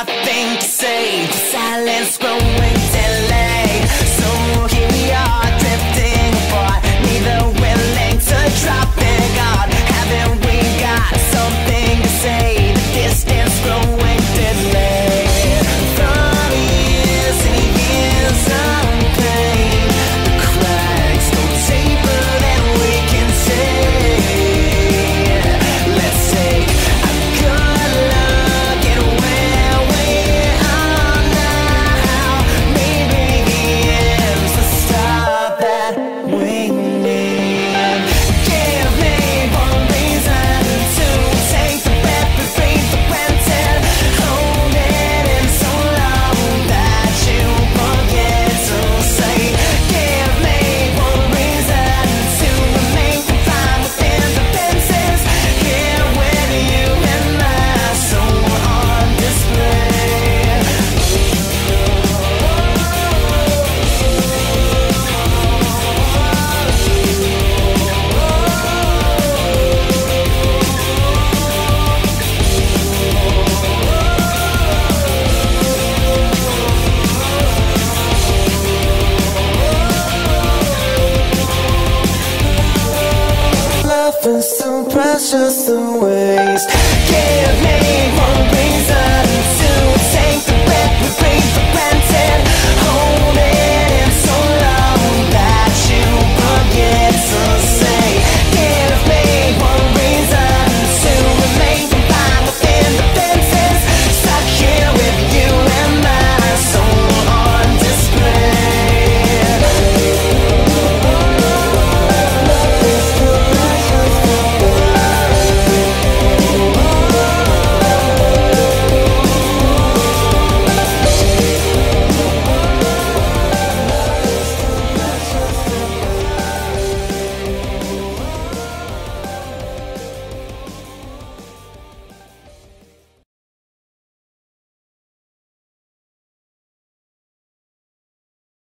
nothing to say. The silence growing deadly. So here we are drifting apart, neither willing to drop their guard. Haven't we got something to say? The distance growing deadly. From years and years of pain, the cracks go deeper than we can see. Let's take a good look at where we are now. Maybe the end's the start that we need. Give me one reason to take the breath we breathe for granted. Hold it in so long that you forget to say. Give me one reason to remain confined within the fences. Here with you and my soul on display. Love is so precious the way